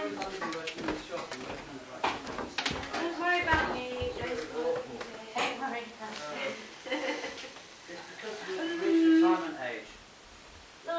Don't worry about me. Don't worry. It's because we've reached retirement age. No,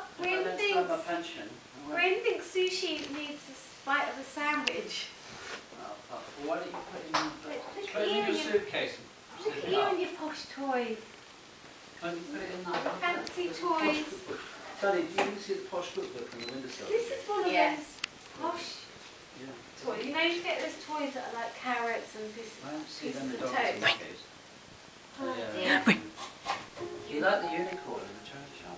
Green thinks sushi needs a bite of a sandwich. Well, why don't you put it in your suitcase? Look at you and your posh toys. Can't you put it in that? Fancy toys. Daddy, do you see the posh booklet from the windowsill? This is one of those posh Yeah. toys. You know, you get those toys that are like carrots and pieces I don't see of them in toast. Dorset case. Oh, Yeah. dear. You like the unicorn in the charity shop?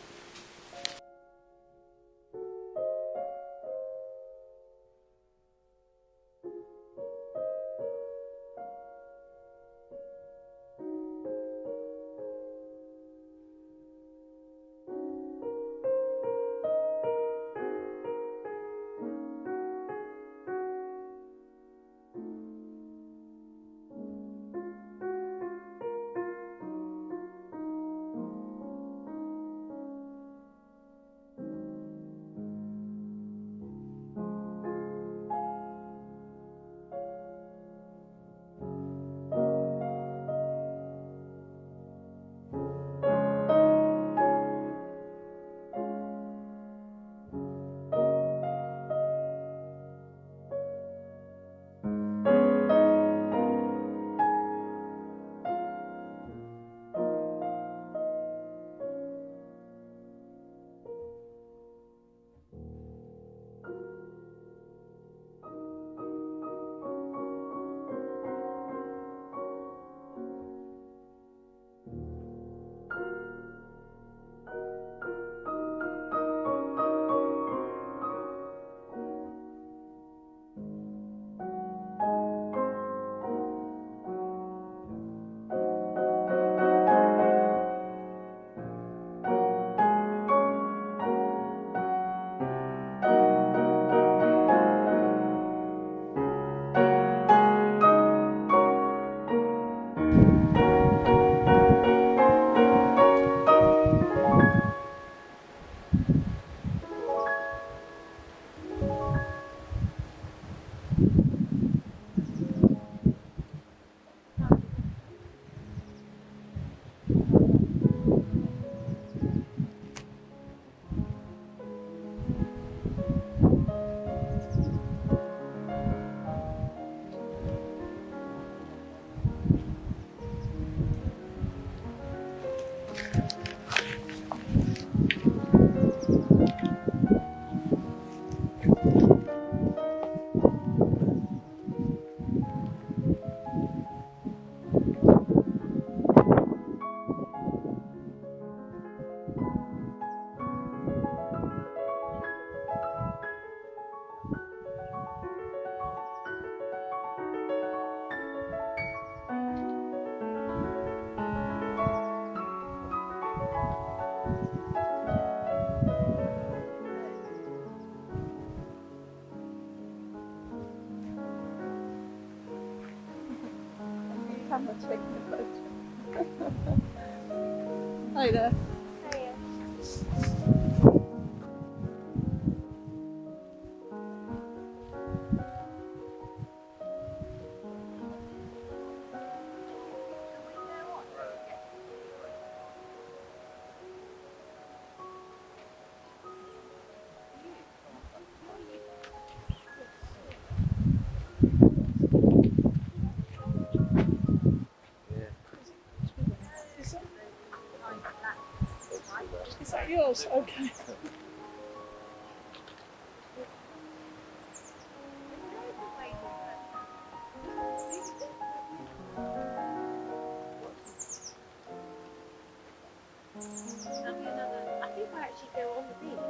Camera taking a photo. Hi there. Hiya. Is that yours? Okay. I think I actually go on the beach.